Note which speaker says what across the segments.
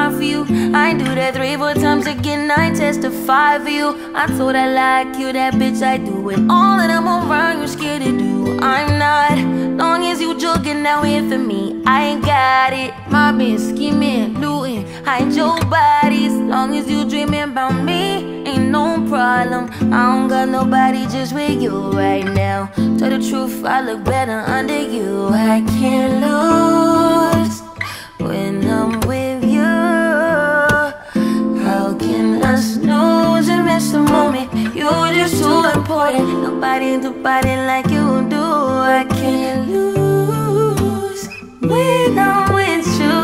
Speaker 1: ride for you. I do that 3-4 times again, I testify for you. I told I like you, that bitch I do it. All that I'm around, you're scared to do. I'm not, long as you joking out here for me, I ain't got it. Mobbing, scheming, looting, hide your bodies. Long as you dreaming about me, ain't no problem. I don't got nobody just with you right now. Tell the truth, I look better under you. I can't lose when I'm with you. How can I snooze and miss the moment? You're just too important. Nobody do body like you do. I can't lose when I'm with you.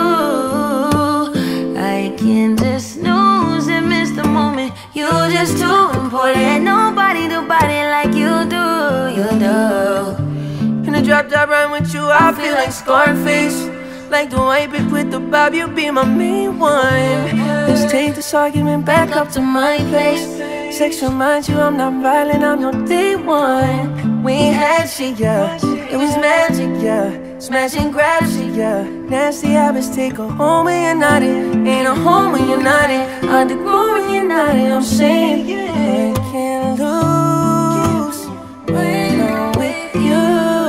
Speaker 1: I can't just snooze and miss the moment. You're just too important. Nobody do body like you do. You do.
Speaker 2: In the drop top run with you, I feel like Scarface. Like the white bitch with the bob, you be my main one. Let's take this argument back up to my place. Sex reminds you I'm not violent, I'm your day one. We ain't had shit, yeah, it was magic, yeah. Smash and grab shit, yeah. Nasty habits take a home when you're not in. Ain't a home when you're not in. Hard to grow when you're not in. I'm saying, yeah, I can't lose when I'm with you.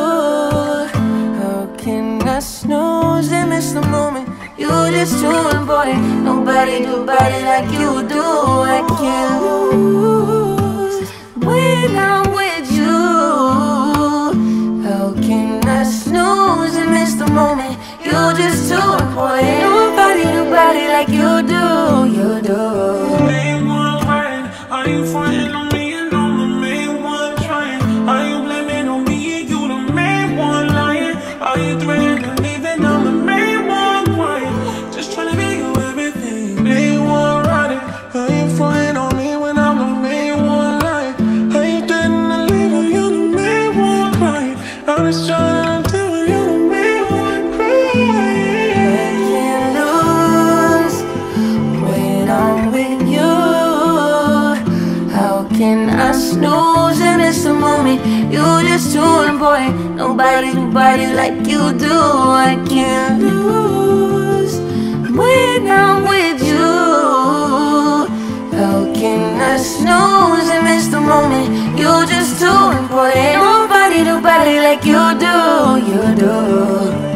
Speaker 2: How can I snooze and miss the moment? You're just too important. Nobody do body like you do. I can't lose when I'm with you. How can I snooze and miss the moment? You're just too important. Nobody do body like you do. You do.
Speaker 3: Main one right. Are you fronting on me and I'm the main one trying? Are you blaming on me and you the main one lying? Are you threatening to leave and I'm the main one crying? Just trying to make you everything. Main one riding. Are you fronting on me when I'm the main one lying? Are you threatening to leave and you the main one crying? I'm just trying to tell you the main one crying.
Speaker 2: I can't lose when I'm with you. How can I snooze and miss the moment? You're just too important. Nobody do body like you do. I can't lose when I'm with you. How can I snooze and miss the moment? You're just too important. Nobody do body like you do. You do.